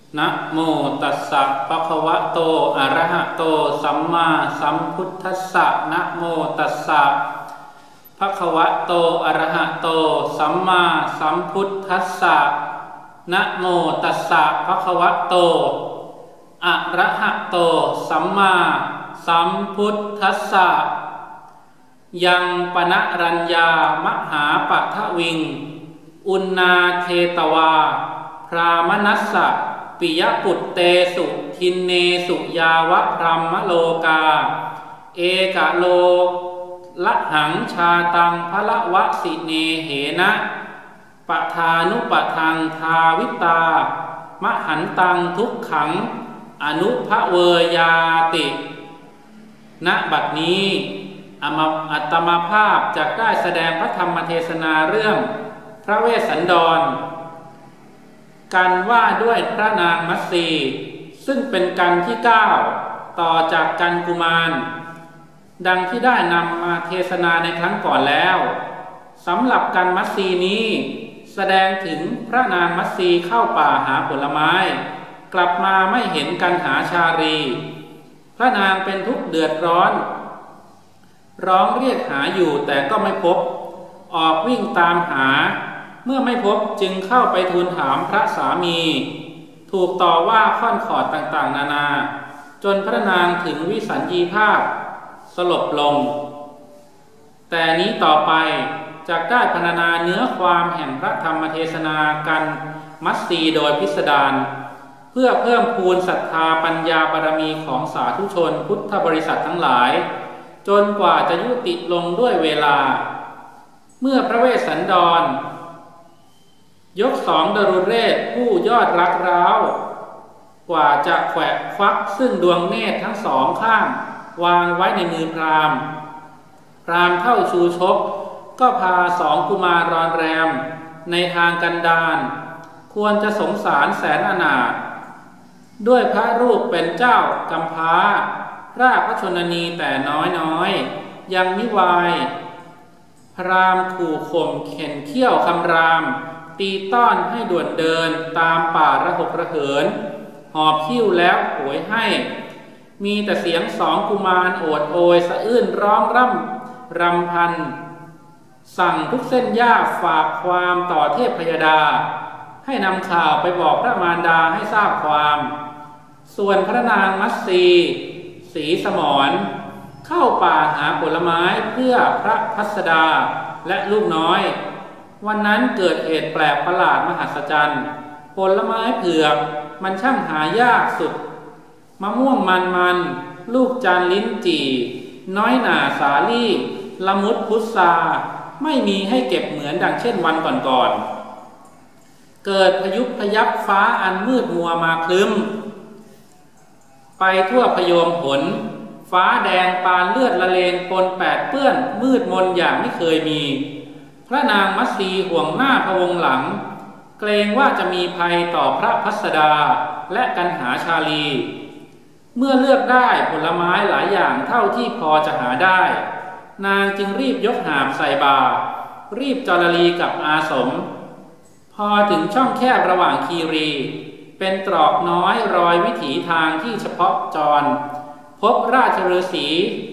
นะโมตัสสะภะคะวะโตอะระหะโตสัมมาสัมพุทธัสสะนะโมตัสสะภะคะวะโตอะระหะโตสัมมาสัมพุทธัสสะนะโมตัสสะภะคะวะโตอะระหะโตสัมมาสัมพุทธัสสะยังปณรัญญามหาปะทะวิงอุณนาเทตวาพรามนัสสะปิยปุตเตสุทินเนสุยาวะพรัมมโลกาเอกะโลละหังชาตังพละวะสิเนเหนะปทานุปทังทาวิตามหันตังทุกขังอนุภเวยาติณบัดนี้อัตมาภาพจะได้แสดงพระธรรมเทศนาเรื่องพระเวสสันดรกันว่าด้วยพระนางมัตสีซึ่งเป็นกันที่9ต่อจากกันกุมารดังที่ได้นำมาเทศนาในครั้งก่อนแล้วสำหรับกันมัตสีนี้แสดงถึงพระนางมัตสีเข้าป่าหาผลไม้กลับมาไม่เห็นกันหาชาลีพระนางเป็นทุกข์เดือดร้อนร้องเรียกหาอยู่แต่ก็ไม่พบออกวิ่งตามหาเมื่อไม่พบจึงเข้าไปทูลถามพระสามีถูกต่อว่าค่อนขอดต่างๆนานาจนพระนางถึงวิสัญญีภาพสลบลงแต่นี้ต่อไปจะได้พรรณนาเนื้อความแห่งพระธรรมเทศนากันมัตสีโดยพิสดารเพื่อเพิ่มพูนศรัทธาปัญญาบารมีของสาธุชนพุทธบริษัททั้งหลายจนกว่าจะยุติลงด้วยเวลาเมื่อพระเวสสันดรยก2 ดรุเรศผู้ยอดรักร้าวกว่าจะแขวะควักซึ่งดวงเนตรทั้ง2ข้างวางไว้ในมือพราหมณ์เท่าชูชกก็พา2 กุมารรอนแรมในทางกันดารควรจะสงสารแสนอนาถด้วยพระรูปเป็นเจ้ากำพร้าราชพระชนนีแต่น้อยยังมิวายพราหมณ์ขู่ข่มเข็นเขี้ยวคำรามตีต้อนให้ด่วนเดินตามป่าระหกระเหินหอบหิ้วแล้วโหยให้มีแต่เสียง2 กุมารโอดโอยสะอื้นร้องรำพันสั่งทุกเส้นหญ้าฝากความต่อเทพพยดาให้นำข่าวไปบอกพระมารดาให้ทราบความส่วนพระนางมัตสีศรีสมรเข้าป่าหาผลไม้เพื่อพระพัสดาและลูกน้อยวันนั้นเกิดเหตุแปลกประหลาดมหัศจรรย์ผลไม้เผือกมันช่างหายากสุดมะม่วงมันลูกจันลิ้นจี่น้อยหน่าสาลี่ละมุดพุทราไม่มีให้เก็บเหมือนดังเช่นวันก่อนๆเกิดพยุพยับฟ้าอันมืดมัวมาคลึ้มไปทั่วพยมผลฟ้าแดงปานเลือดละเลงปนแปดเปื้อนมืดมนอย่างไม่เคยมีพระนางมัตสีห่วงหน้าพะวงหลังเกรงว่าจะมีภัยต่อพระพัสดาและกันหาชาลีเมื่อเลือกได้ผลไม้หลายอย่างเท่าที่พอจะหาได้นางจึงรีบยกหาบใส่บาตรรีบจรลีกับอาสมพอถึงช่องแคบระหว่างคีรีเป็นตรอกน้อยรอยวิถีทางที่เฉพาะจรพบราชฤาษี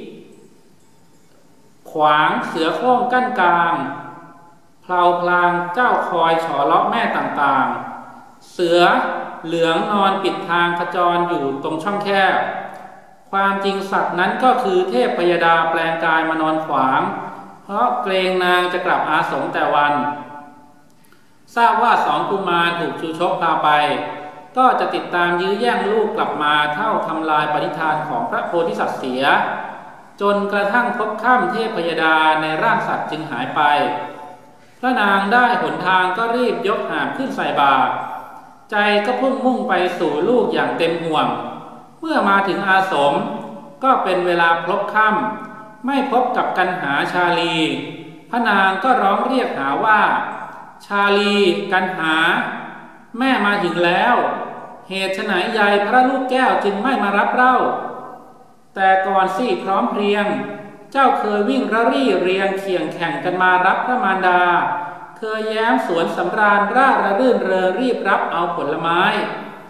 ขวางเสือโคร่งกั้นกลางเพลาพลางเจ้าคอยฉอเลาะแม่ต่างๆเสือเหลืองนอนปิดทางขจรอยู่ตรงช่องแคบความจริงสัตว์นั้นก็คือเทพพยดาแปลงกายมานอนขวางเพราะเกรงนางจะกลับอาสมแต่วันทราบว่า2 กุมารถูกชูชกพาไปก็จะติดตามยื้อแย่งลูกกลับมาเท่าทำลายปณิธานของพระโพธิสัตว์เสียจนกระทั่งพบค่ำเทพพยดาในร่างสัตว์จึงหายไปพระนางได้หนทางก็รีบยกหาบขึ้นใส่บาตรใจก็มุ่งไปสู่ลูกอย่างเต็มห่วงเมื่อมาถึงอาสมก็เป็นเวลาพลบค่ำไม่พบกับกันหาชาลีพระนางก็ร้องเรียกหาว่าชาลีกันหาแม่มาถึงแล้วเหตุไฉนยายพระลูกแก้วจึงไม่มารับเล่าแต่ก่อนสิพร้อมเพรียงเจ้าเคยวิ่งระรี่เรียงเคียงแข่งกันมารับพระมารดาเคยแย้มสวนสำราญร่าระรื่นเริงรีบรับเอาผลไม้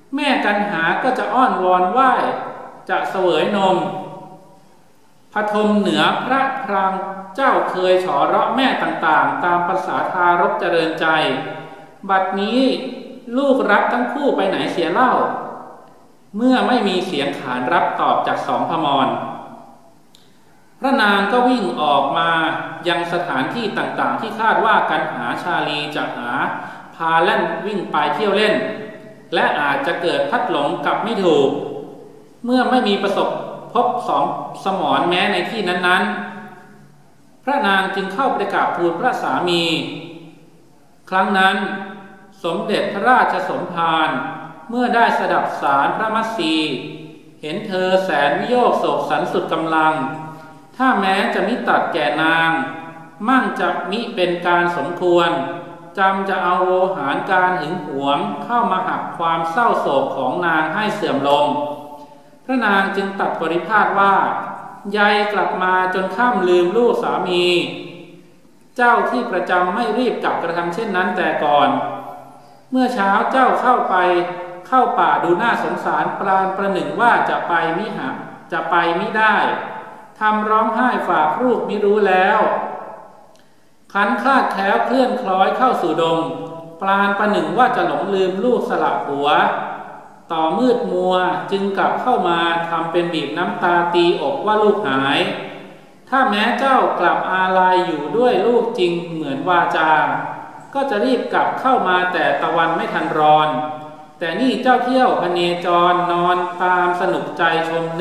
แม่กันหาก็จะอ้อนวอนไหว้จะเสวยนมพทมเหนือพระพรางเจ้าเคยฉอเราะแม่ต่างๆตามภาษาทารกเจริญใจบัดนี้ลูกรักทั้งคู่ไปไหนเสียเล่าเมื่อไม่มีเสียงขานรับตอบจากสองพมรพระนางก็วิ่งออกมายังสถานที่ต่างๆที่คาดว่ากันหาชาลีจะหาพาเล่นวิ่งไปเที่ยวเล่นและอาจจะเกิดพัดหลงกับไม่ถูกเมื่อไม่มีประสบพบสองสมรแม้ในที่นั้นๆพระนางจึงเข้าไปกราบทูลพระสามีครั้งนั้นสมเด็จพระราชสมภารเมื่อได้สดับสารพระมัสสีเห็นเธอแสนวิโยคโศกสันสุดกำลังถ้าแม้จะมิตัดแก่นางมั่งจะมิเป็นการสมควรจำจะเอาโวหารการหึงหวงเข้ามาหักความเศร้าโศกของนางให้เสื่อมลงพระนางจึงตัดปริพาทว่ายายกลับมาจนข้ามลืมลูกสามีเจ้าที่ประจำไม่รีบกลับกระทำเช่นนั้นแต่ก่อนเมื่อเช้าเจ้าเข้าป่าดูน่าสงสารปราณประหนึ่งว่าจะไปมิได้ทำร้องไห้ฝากลูกมิรู้แล้วขันคลาดแคล้วเคลื่อนคล้อยเข้าสู่ดงปราณประหนึ่งว่าจะหลงลืมลูกสลับหัวต่อมืดมัวจึงกลับเข้ามาทำเป็นบีบน้ำตาตีอกว่าลูกหายถ้าแม้เจ้ากลับอาลัยอยู่ด้วยลูกจริงเหมือนวาจาก็จะรีบกลับเข้ามาแต่ตะวันไม่ทันร้อนแต่นี่เจ้าเที่ยวพเนจรนอนตามสนุกใจชม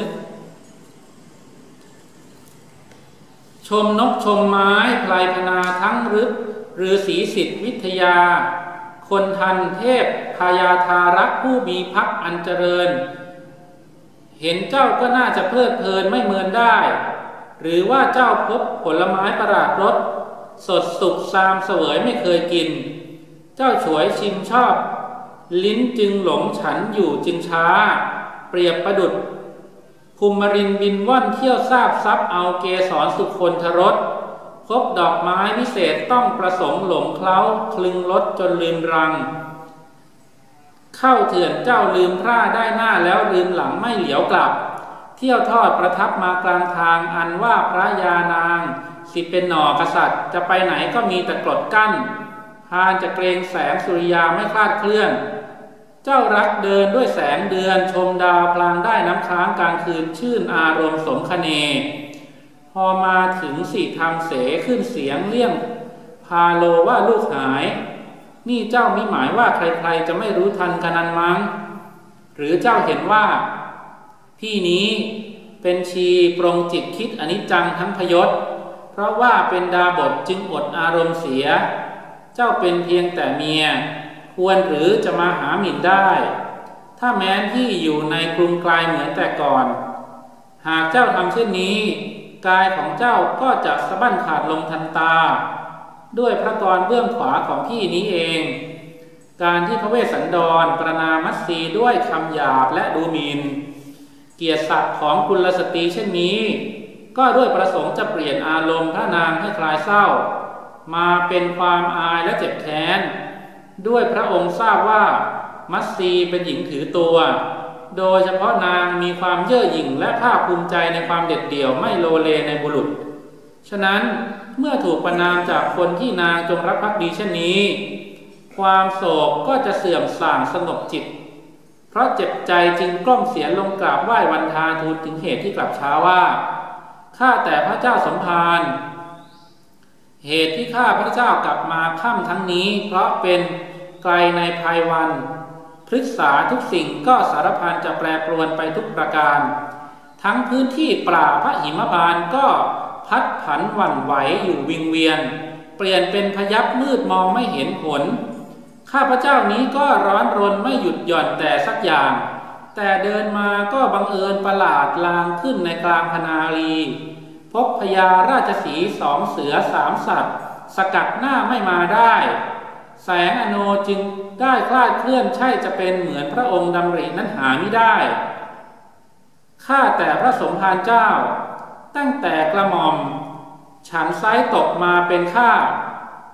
นกชมไม้ไพลพนาทั้งฤฤาษีสิทธิวิทยาคนทันเทพพายาธารักผู้มีพักอันเจริญเห็นเจ้าก็น่าจะเพลิดเพลินไม่เมินได้หรือว่าเจ้าพบผลไม้ประหลาดรสสดสุกซามเสวยไม่เคยกินเจ้าฉวยชิมชอบลิ้นจึงหลงฉันอยู่จึงช้าเปรียบประดุจภูมิรินบินว่อนเที่ยวซาบซับเอาเกสรสุคนทรสพบดอกไม้วิเศษต้องประสงค์หลงเคล้าคลึงรสจนลืมรังเข้าเถื่อนเจ้าลืมพร่าได้หน้าแล้วลืมหลังไม่เหลียวกลับเที่ยวทอดประทับมากลางทางอันว่าพระยานางสิเป็นหน่อกษัตริย์จะไปไหนก็มีแต่กรดกั้นพานจะเกรงแสงสุริยาไม่คลาดเคลื่อนเจ้ารักเดินด้วยแสงเดือนชมดาวพลางได้น้ำค้างกลางคืนชื่นอารมณ์สมคเนพอมาถึงสี่ทำเสขึ้นเสียงเลี่ยงพาโลว่าลูกหายนี่เจ้ามิหมายว่าใครๆจะไม่รู้ทันกันนั้นมั้งหรือเจ้าเห็นว่าพี่นี้เป็นชีปรงจิตคิดอนิจจังทั้งพยศเพราะว่าเป็นดาบทจึงอดอารมณ์เสียเจ้าเป็นเพียงแต่เมียควรหรือจะมาหาหมิ่นได้ถ้าแม้ที่อยู่ในกรุงไกลเหมือนแต่ก่อนหากเจ้าทำเช่นนี้กายของเจ้าก็จะสะบั้นขาดลงทันตาด้วยพระกรเบื้องขวาของพี่นี้เองการที่พระเวสสันดรประณามัสสีด้วยคำหยาบและดูหมิ่นเกียรติศักดิ์ของกุลสตรีเช่นนี้ก็ด้วยประสงค์จะเปลี่ยนอารมณ์พระนางให้คลายเศร้ามาเป็นความอายและเจ็บแค้นด้วยพระองค์ทราบว่ามัสสีเป็นหญิงถือตัวโดยเฉพาะนางมีความเย่อหยิ่งและภาคภูมิใจในความเด็ดเดี่ยวไม่โลเลในบุรุษฉะนั้นเมื่อถูกประณามจากคนที่นางจงรักภักดีเช่นนี้ความโศกก็จะเสื่อมส่างสงบจิตเพราะเจ็บใจจึงกล้อมเสียลงกราบไหว้วันทาทูลถึงเหตุที่กลับช้าว่าข้าแต่พระเจ้าสมภารเหตุที่ข้าพระเจ้ากลับมาค่ำทั้งนี้เพราะเป็นไกลในภายวันพฤกษาทุกสิ่งก็สารพันจะแปรปรวนไปทุกประการทั้งพื้นที่ป่าพระหิมพานต์ก็พัดผันหวั่นไหวอยู่วิงเวียนเปลี่ยนเป็นพยับมืดมองไม่เห็นผลข้าพเจ้านี้ก็ร้อนรนไม่หยุดหย่อนแต่สักอย่างแต่เดินมาก็บังเอิญประหลาดลางขึ้นในกลางพนาลีพบพญาราชสีห์2 เสือ 3 สัตว์สกัดหน้าไม่มาได้แสงอโนจึงได้คลาดเคลื่อนใช่จะเป็นเหมือนพระองค์ดำรินั้นหาไม่ได้ข้าแต่พระสมภารเจ้าตั้งแต่กระหม่อมฉันไซตกมาเป็นข้า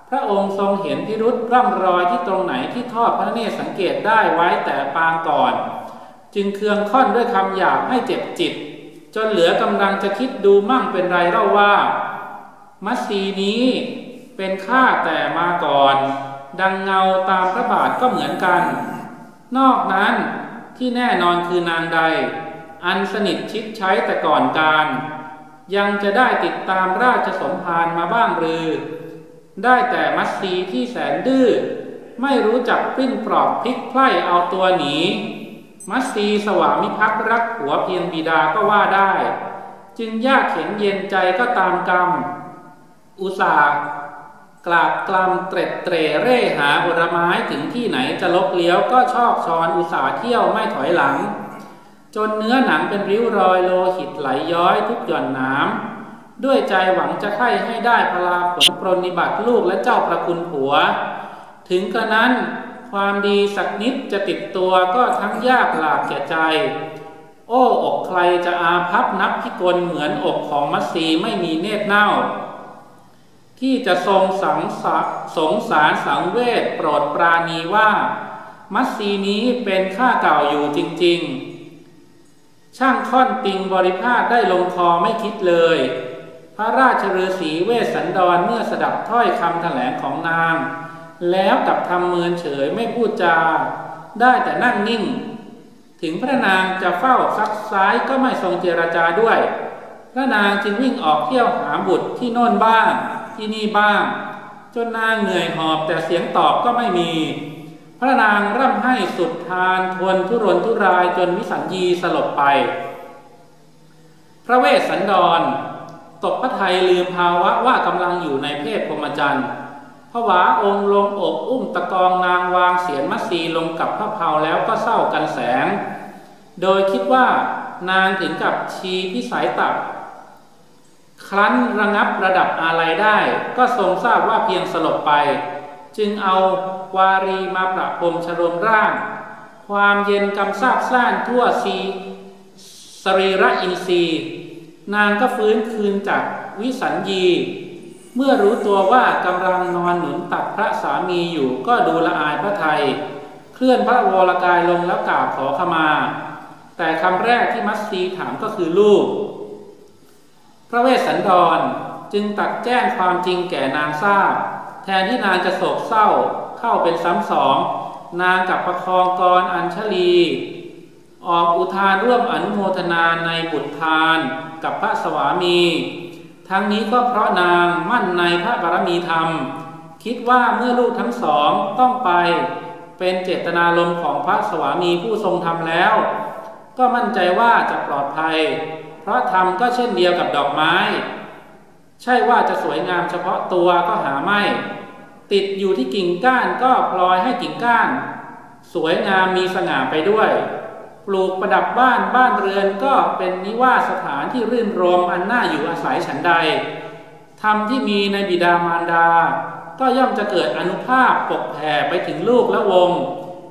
พระองค์ทรงเห็นพิรุธร่องรอยที่ตรงไหนที่ทอดพระเนตรสังเกตได้ไว้แต่ปางก่อนจึงเคืองค่อนด้วยคำหยาบให้เจ็บจิตจนเหลือกำลังจะคิดดูมั่งเป็นไรเล่าว่ามัสสีนี้เป็นข้าแต่มาก่อนดังเงาตามพระบาทก็เหมือนกันนอกนั้นที่แน่นอนคือนางใดอันสนิทชิดใช้แต่ก่อนการยังจะได้ติดตามราชสมภารมาบ้างหรือได้แต่มัสสีที่แสนดื้อไม่รู้จักปิ้นปลอกพลิกไพร่เอาตัวหนีมัสสีสวามิภักดิ์รักผัวเพียงบิดาก็ว่าได้จึงยากเข็นเย็นใจก็ตามกรรมอุตส่าห์กราบกลำเตร็ดเตร่เร่หาผลไม้ถึงที่ไหนจะลบเลี้ยวก็ชอบชอนอุตส่าห์เที่ยวไม่ถอยหลังจนเนื้อหนังเป็นริ้วรอยโลหิตไหลย้อยทุกหย่อนหนามด้วยใจหวังจะไข่ให้ได้พลาผลปรนนิบัติลูกและเจ้าประคุณผัวถึงกระนั้นความดีสักนิดจะติดตัวก็ทั้งยากหลากแก่ใจโอ้อกใครจะอาภัพนับพิกลเหมือนอกของมัสสีไม่มีเนตรเน่าที่จะทรงสงสารสังเวชโปรดปราณีว่ามัสสีนี้เป็นข้าเก่าอยู่จริงๆช่างค่อนติงบริภาคได้ลงคอไม่คิดเลยพระราชฤาษีเวสสันดรเมื่อสดับถ้อยคำแถลงของนางแล้วกับทำเมินเฉยไม่พูดจาได้แต่นั่งนิ่งถึงพระนางจะเฝ้าซักซ้ายก็ไม่ทรงเจรจาด้วยพระนางจึงวิ่งออกเที่ยวหาบุตรที่โน่นบ้างที่นี่บ้างจนนางเหนื่อยหอบแต่เสียงตอบก็ไม่มีพระนางร่ำไห้สุดทานทวนทุรนทุรายจนวิสัญญีสลบไปพระเวสสันดรตกพระทัยลืมภาวะว่ากำลังอยู่ในเพศพรหมจรรย์ผวาองค์ลงอกอุ้มตะกองนางวางเสียรมัสสีลงกับพระเพาแล้วก็เศร้ากันแสงโดยคิดว่านางถึงกับชีพิสัยตับครั้นระงับระดับอาลัยได้ก็ทรงทราบว่าเพียงสลบไปจึงเอาวารีมาประพรมชโลมร่างความเย็นกำซาบซ่านทั่วสรีระอินทรีย์นางก็ฟื้นคืนจากวิสัญญีเมื่อรู้ตัวว่ากำลังนอนหนุนตักพระสามีอยู่ก็ดูละอายพระทัยเคลื่อนพระวรกายลงแล้วกราบขอขมาแต่คำแรกที่มัสสีถามก็คือลูกพระเวสสันดรจึงตักแจ้งความจริงแก่นางทราบแทนที่นางจะโศกเศร้าเข้าเป็นซ้ำสองนางกับประคองกรอัญชลีออกอุทานร่วมอนุโมทนาในบุตรทานกับพระสวามีทั้งนี้ก็เพราะนางมั่นในพระบารมีธรรมคิดว่าเมื่อลูกทั้งสองต้องไปเป็นเจตนารมณ์ของพระสวามีผู้ทรงธรรมแล้วก็มั่นใจว่าจะปลอดภัยเพราะธรรมก็เช่นเดียวกับดอกไม้ใช่ว่าจะสวยงามเฉพาะตัวก็หาไม่ติดอยู่ที่กิ่งก้านก็พลอยให้กิ่งก้านสวยงามมีสง่าไปด้วยปลูกประดับบ้านเรือนก็เป็นนิวาสสถานที่รื่นรมอันน่าอยู่อาศัยฉันใดธรรมที่มีในบิดามารดาก็ย่อมจะเกิดอานุภาพปกแผ่ไปถึงลูกและวงศ์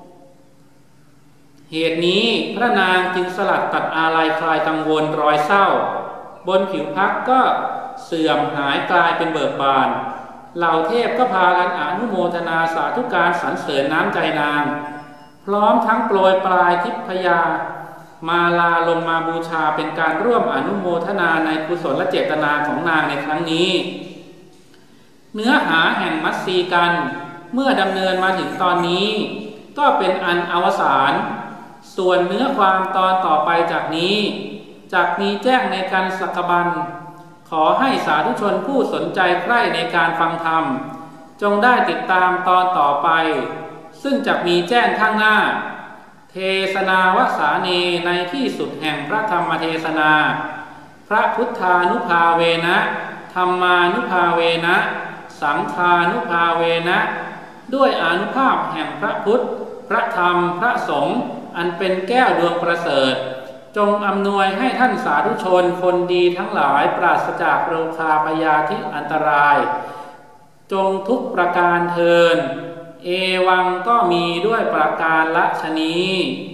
เหตุนี้พระนางจึงสลัดตัดอาลัยคลายกังวลรอยเศร้าบนผิวพรรณก็เสื่อมหายกลายเป็นเบิกบานเหล่าเทพก็พากันอนุโมทนาสาธุการสรรเสริญน้ำใจนางพร้อมทั้งโปรยปลายทิพยามาลาลงมาบูชาเป็นการร่วมอนุโมทนาในกุศลและเจตนาของนางในครั้งนี้เนื้อหาแห่งมัสสีกันเมื่อดำเนินมาถึงตอนนี้ก็เป็นอันอวสานส่วนเนื้อความตอนต่อไปจากนี้จักมีแจ้งในการสักบันขอให้สาธุชนผู้สนใจใคร่ในการฟังธรรมจงได้ติดตามตอนต่อไปซึ่งจักมีแจ้งข้างหน้าเทศนาวสาเนในที่สุดแห่งพระธรรมเทศนาพระพุทธานุภาเวนะธรรมานุภาเวนะสังฆานุภาเวนะด้วยอานุภาพแห่งพระพุทธพระธรรมพระสงฆ์อันเป็นแก้วดวงประเสริฐจงอำนวยให้ท่านสาธุชนคนดีทั้งหลายปราศจากโรคาพยาธิอันตรายจงทุกประการเทินเอวังก็มีด้วยประการละชนี